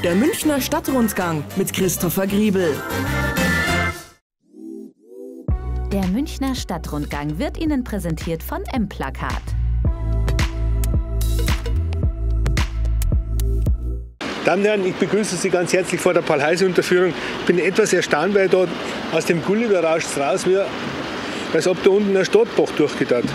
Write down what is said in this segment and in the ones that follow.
Der Münchner Stadtrundgang mit Christopher Griebel. Der Münchner Stadtrundgang wird Ihnen präsentiert von M-Plakat. Damen und Herren, ich begrüße Sie ganz herzlich vor der Paul-Heise-Unterführung. Ich bin etwas erstaunt, weil dort aus dem Gulliver rauscht es raus, wie, als ob da unten ein Stadtbach durchgeht hat.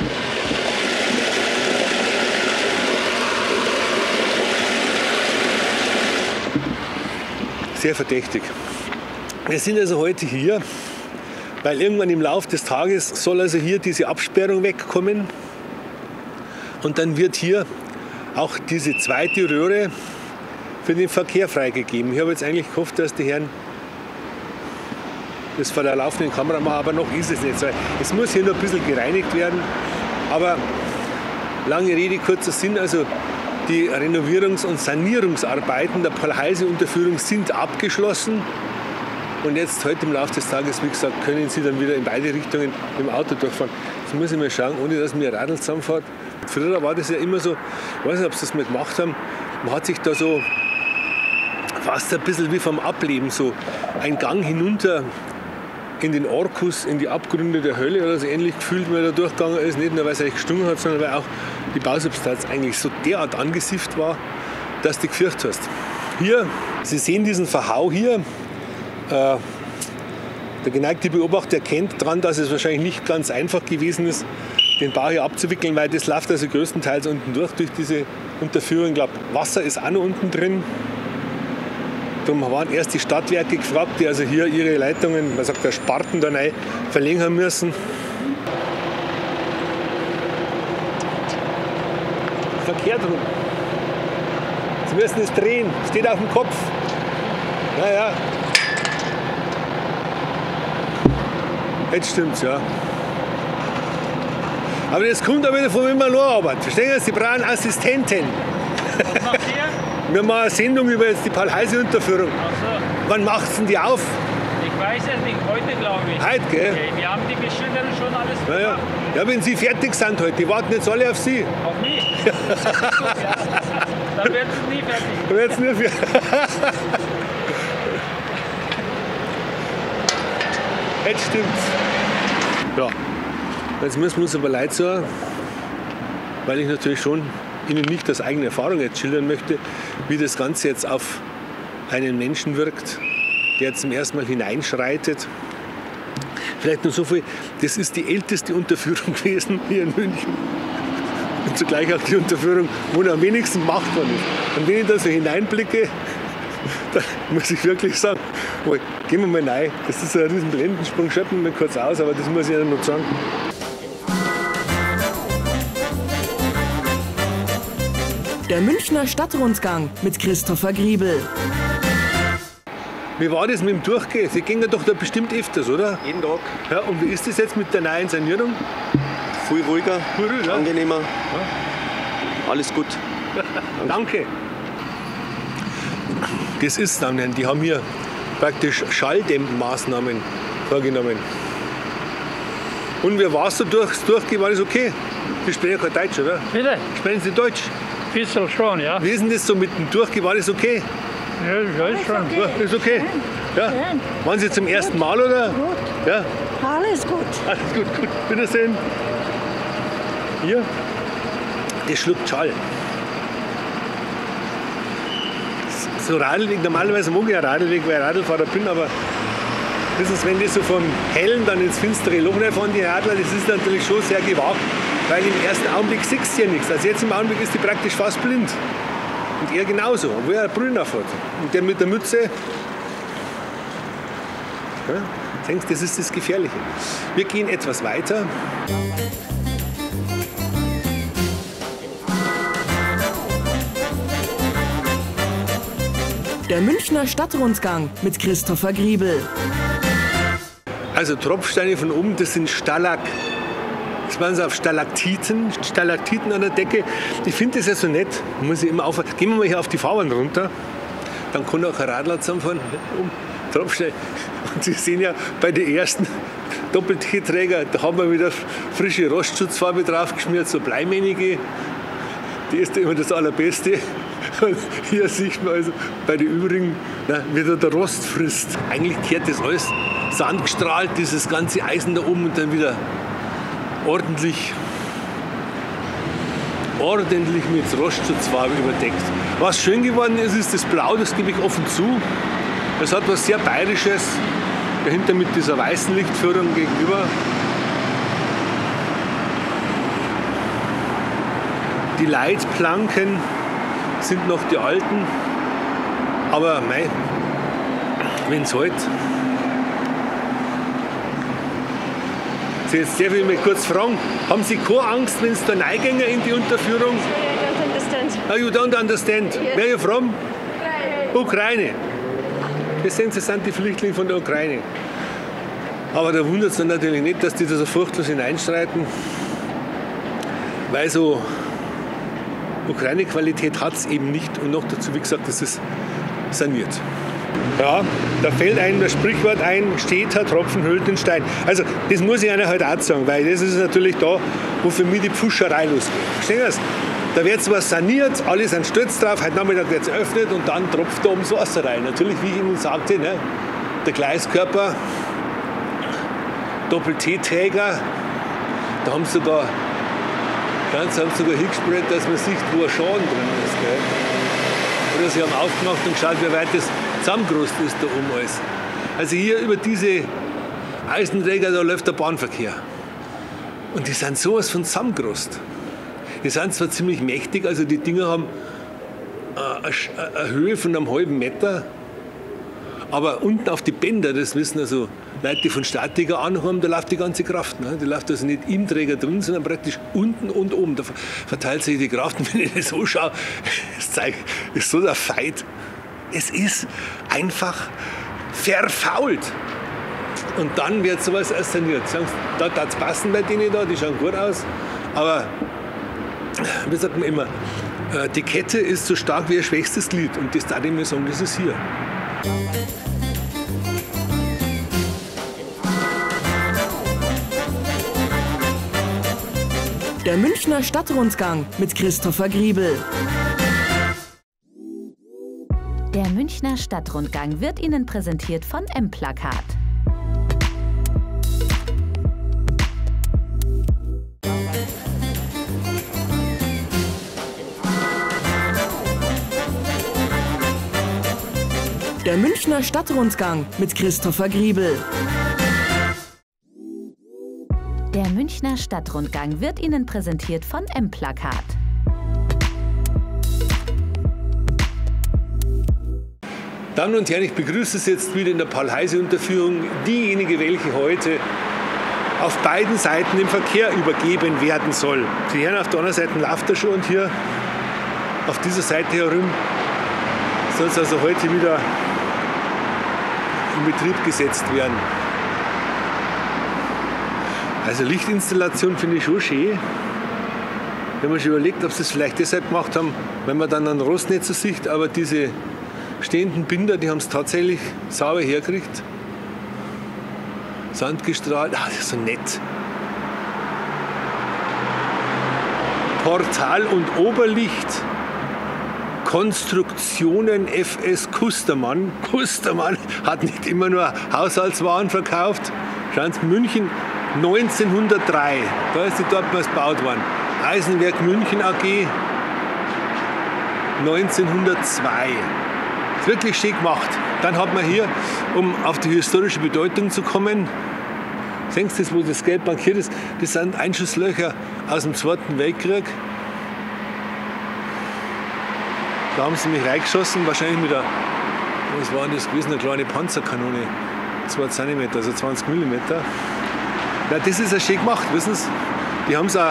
Sehr verdächtig. Wir sind also heute hier, weil irgendwann im Laufe des Tages soll also hier diese Absperrung wegkommen. Und dann wird hier auch diese zweite Röhre für den Verkehr freigegeben. Ich habe jetzt eigentlich gehofft, dass die Herren das vor der laufenden Kamera machen, aber noch ist es nicht so. Es muss hier noch ein bisschen gereinigt werden. Aber lange Rede, kurzer Sinn, also die Renovierungs- und Sanierungsarbeiten der Paul-Heise-Unterführung sind abgeschlossen. Und jetzt heute im Laufe des Tages, wie gesagt, können Sie dann wieder in beide Richtungen mit dem Auto durchfahren. Jetzt muss ich mal schauen, ohne dass mir ein Radl zusammenfährt. Früher war das ja immer so, ich weiß nicht, ob Sie das mal gemacht haben, man hat sich da so fast ein bisschen wie vom Ableben so ein Gang hinunter in den Orkus, in die Abgründe der Hölle oder so ähnlich gefühlt, wenn man da durchgegangen ist. Nicht nur, weil es eigentlich gestunken hat, sondern weil auch die Bausubstanz eigentlich so derart angesifft war, dass du gefürchtet hast. Hier, Sie sehen diesen Verhau hier. Der geneigte Beobachter erkennt daran, dass es wahrscheinlich nicht ganz einfach gewesen ist, den Bau hier abzuwickeln, weil das läuft also größtenteils unten durch diese Unterführung. Ich glaube, Wasser ist auch noch unten drin. Darum waren erst die Stadtwerke gefragt, die also hier ihre Leitungen, man sagt der Sparten da rein, verlängern müssen. Verkehr drum. Sie müssen es drehen, steht auf dem Kopf. Naja. Jetzt stimmt's, ja. Aber das kommt auch wieder von wem man arbeitet. Verstehen Sie? Sie brauchen Assistenten. Was macht ihr? Wir machen eine Sendung über jetzt die Paul-Heise-Unterführung. Ach so. Wann macht's denn die auf? Ich weiß es nicht, heute glaube ich. Heute, gell? Okay, wir haben die Bestellung schon alles Ja, ja. gemacht. Ja, wenn Sie fertig sind heute, die warten jetzt alle auf Sie. Auf mich? Ja. Dann wird es nie fertig. Dann wird's nur für Jetzt stimmt's. Ja. Jetzt müssen wir uns aber leid sagen, weil ich natürlich schon Ihnen nicht aus eigener Erfahrung jetzt schildern möchte, wie das Ganze jetzt auf einen Menschen wirkt, der zum ersten Mal hineinschreitet. Vielleicht nur so viel, das ist die älteste Unterführung gewesen hier in München. Und zugleich auch die Unterführung, wo am wenigsten gemacht worden ist. Und wenn ich da so hineinblicke, dann muss ich wirklich sagen, oh, gehen wir mal rein. Das ist ein riesen Blendensprung, schaut mir mal kurz aus, aber das muss ich Ihnen noch sagen. Der Münchner Stadtrundgang mit Christopher Griebel. Wie war das mit dem Durchgehen? Sie gehen ja doch da bestimmt öfters, oder? Jeden Tag. Ja, und wie ist das jetzt mit der neuen Sanierung? Viel ruhiger, Ja. angenehmer. Alles gut. Danke. Das ist dann, die haben hier praktisch Schalldämmmaßnahmen vorgenommen. Und wie war es so durchgehen? War das okay? Sie sprechen ja kein Deutsch, oder? Bitte? Sprechen Sie Deutsch? Bisschen schon, ja. Wie ist denn das so mit dem Durchgehen? War das okay? Ja, ist schon. Ja, ist okay? Ja? Waren Sie zum ersten Mal, oder? Gut. Ja? Alles gut. Alles gut, gut. Wiedersehen. Hier. Das schluckt Schall. So Radlweg, normalerweise mag ich ja Radlweg, weil ich Radlfahrer bin, aber wissen Sie, wenn die so vom Hellen dann ins finstere Loch reinfahren, die Radler, das ist natürlich schon sehr gewagt, weil im ersten Augenblick siehst du ja nichts. Also jetzt im Augenblick ist die praktisch fast blind. Und er genauso, obwohl er Brüller fährt. Und der mit der Mütze, ja, denkst, das ist das Gefährliche. Wir gehen etwas weiter. Der Münchner Stadtrundgang mit Christopher Griebel. Also Tropfsteine von oben, das sind das waren so auf Stalaktiten an der Decke. Ich finde das ja so nett. Muss ich immer aufhören. Gehen wir mal hier auf die Fahrbahn runter. Dann kann auch ein Radler zusammenfahren. Tropfsteine. Und Sie sehen ja bei den ersten Doppelträger, da haben wir wieder frische Rostschutzfarbe draufgeschmiert, so bleimänige. Die ist immer das Allerbeste. Und hier sieht man also bei den übrigen, wie der Rost frisst. Eigentlich kehrt das alles sandgestrahlt, dieses ganze Eisen da oben und dann wieder ordentlich mit Rostschutzfarbe überdeckt. Was schön geworden ist, ist das Blau, das gebe ich offen zu. Es hat was sehr Bayerisches, dahinter mit dieser weißen Lichtführung gegenüber. Die Leitplanken sind noch die alten, aber mei, wenn es halt. So, jetzt darf ich mich kurz fragen, haben Sie keine Angst, wenn es da reingehen in die Unterführung? I don't understand. Ah, you don't understand. Yes. Where are you from? Ukraine. Das sind die Flüchtlinge von der Ukraine. Aber da wundert es dann natürlich nicht, dass die da so furchtlos hineinschreiten, weil so Ukraine-Qualität hat es eben nicht und noch dazu, wie gesagt, es ist saniert. Ja, da fällt einem das Sprichwort ein, steter Tropfen höhlt den Stein. Also das muss ich einer halt auch sagen, weil das ist natürlich da, wo für mich die Pfuscherei losgeht. Verstehen Sie? Da wird zwar saniert, alle sind stolz drauf, heute Nachmittag wird es eröffnet und dann tropft da ums Wasser rein. Natürlich, wie ich Ihnen sagte, ne, der Gleiskörper, Doppel-T-Träger, da haben sie sogar hingesprüht, dass man sieht, wo ein Schaden drin ist. Gell? Oder sie haben aufgemacht und geschaut, wie weit das zusammengerostet ist da oben alles. Also hier über diese Eisenträger, da läuft der Bahnverkehr. Und die sind sowas von zusammengerostet. Die sind zwar ziemlich mächtig, also die Dinger haben eine Höhe von einem halben Meter, aber unten auf die Bänder, das wissen also Leute, die von Statiker anhaben, da läuft die ganze Kraft. Ne? Die läuft also nicht im Träger drin, sondern praktisch unten und oben. Da verteilt sich die Kraft. Und wenn ich das so schaue, das ist so der Fight. Es ist einfach verfault. Und dann wird sowas erst saniert. Da darf es passen bei denen da, die schauen gut aus. Aber wie sagt man immer, die Kette ist so stark wie ihr schwächstes Glied. Und das darf ich mir sagen, das ist hier. Der Münchner Stadtrundgang mit Christopher Griebel. Der Münchner Stadtrundgang wird Ihnen präsentiert von M-Plakat. Der Münchner Stadtrundgang mit Christopher Griebel. Der Münchner Stadtrundgang wird Ihnen präsentiert von M-Plakat. Damen und Herren, ich begrüße Sie jetzt wieder in der Paul-Heise-Unterführung, diejenige, welche heute auf beiden Seiten dem Verkehr übergeben werden soll. Sie hören, auf der anderen Seite läuft er schon und hier auf dieser Seite herum soll es also heute wieder in Betrieb gesetzt werden. Also Lichtinstallation finde ich schon schön. Wenn man schon überlegt, ob sie es vielleicht deshalb gemacht haben, weil man dann einen Rost nicht so sieht, aber diese stehenden Binder, die haben es tatsächlich sauber hergekriegt. Sandgestrahlt, das ist so nett. Portal und Oberlicht. Konstruktionen FS Kustermann. Kustermann hat nicht immer nur Haushaltswaren verkauft. Schauen Sie, München 1903, da ist die Dortmund gebaut worden. Eisenwerk München AG 1902. Ist wirklich schön gemacht. Dann hat man hier, um auf die historische Bedeutung zu kommen, sehen Sie das, wo das Geld markiert ist? Das sind Einschusslöcher aus dem Zweiten Weltkrieg. Da haben sie mich reingeschossen, wahrscheinlich mit einer, was war das gewesen, eine kleine Panzerkanone, 2 cm, also 20 mm. Ja, das ist ja schön gemacht, wissen Sie. Die haben es auch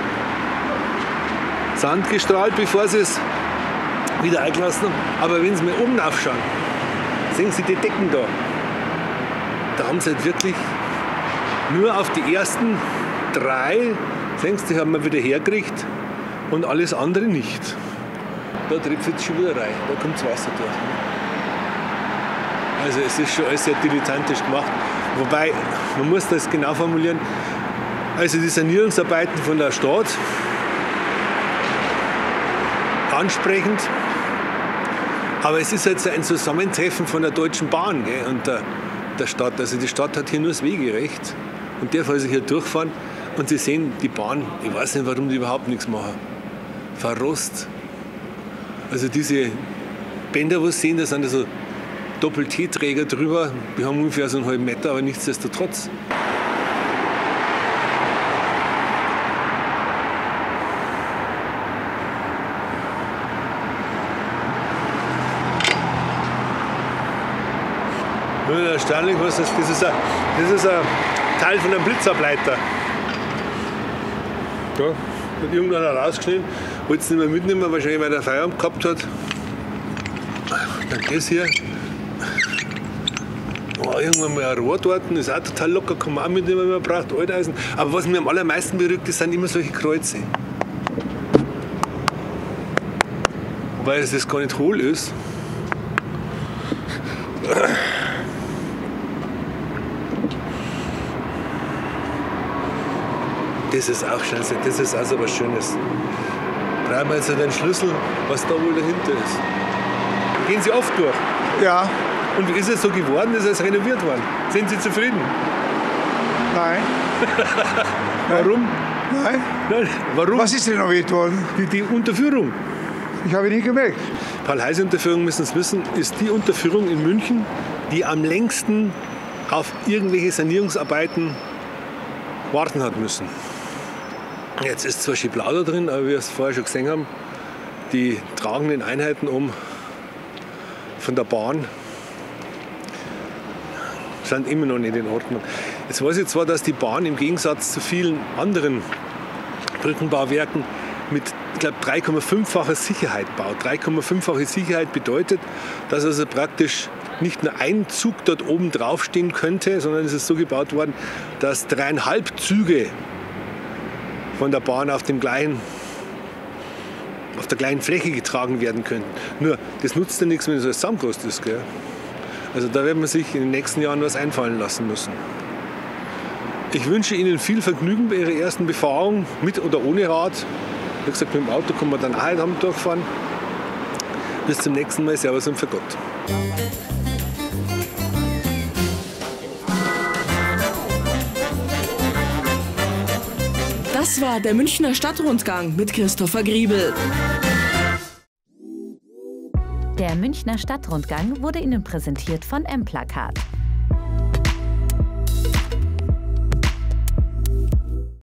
Sand gestrahlt, bevor sie es wieder eingelassen haben. Aber wenn Sie mal oben aufschauen, sehen Sie die Decken da. Da haben sie halt wirklich nur auf die ersten 3, sehen Sie, die haben wir wieder hergekriegt und alles andere nicht. Da trifft es schon wieder rein, da kommt das Wasser durch. Also es ist schon alles sehr dilettantisch gemacht. Wobei, man muss das genau formulieren, also die Sanierungsarbeiten von der Stadt, ansprechend, Aber es ist halt so ein Zusammentreffen von der Deutschen Bahn, gell, und der Stadt. Also die Stadt hat hier nur das Wegerecht und darf also hier durchfahren. Und Sie sehen, die Bahn, ich weiß nicht, warum die überhaupt nichts machen. Verrost. Also diese Bänder, die Sie sehen, da sind so Doppel-T-Träger drüber. Die haben ungefähr so einen halben Meter, aber nichtsdestotrotz. Ja, erstaunlich, was das ist. Das ist ein Teil von einem Blitzableiter. Ja, hat irgendeiner rausgeschnitten, wollte es nicht mehr mitnehmen, wahrscheinlich weil er Feierabend gehabt hat. Dann das hier. Oh, irgendwann mal ein Rohr dort, ist auch total locker, kann man auch mitnehmen, wenn man braucht, Alteisen. Aber was mich am allermeisten berührt, das sind immer solche Kreuze. Weil das gar nicht hohl ist. Das ist auch schön, das ist also was Schönes. Brauchen wir jetzt den Schlüssel, was da wohl dahinter ist. Gehen Sie oft durch? Ja, Und wie ist es so geworden? Ist es renoviert worden? Sind Sie zufrieden? nein, Warum? nein. Nein. Warum? Was ist renoviert worden? Die Unterführung. Ich habe nie gemerkt. Paul-Heise-Unterführung, müssen Sie wissen, ist die Unterführung in München, die am längsten auf irgendwelche Sanierungsarbeiten warten hat müssen. Jetzt ist zwar Schieblau drin, aber wie wir es vorher schon gesehen haben, die tragenden Einheiten von der Bahn sind immer noch nicht in Ordnung. Jetzt weiß ich zwar, dass die Bahn im Gegensatz zu vielen anderen Brückenbauwerken mit, ich glaube, 3,5-facher Sicherheit baut. 3,5-fache Sicherheit bedeutet, dass also praktisch nicht nur ein Zug dort oben drauf stehen könnte, sondern es ist so gebaut worden, dass 3,5 Züge von der Bahn auf der gleichen Fläche getragen werden könnten. Nur, das nutzt ja nichts, wenn es so zusammengerostet ist. Gell? Also da wird man sich in den nächsten Jahren was einfallen lassen müssen. Ich wünsche Ihnen viel Vergnügen bei Ihrer ersten Befahrung, mit oder ohne Rad. Wie gesagt, mit dem Auto kann man dann auch heute Abend durchfahren. Bis zum nächsten Mal. Servus und für Gott. Das war der Münchner Stadtrundgang mit Christopher Griebel. Der Münchner Stadtrundgang wurde Ihnen präsentiert von M-Plakat.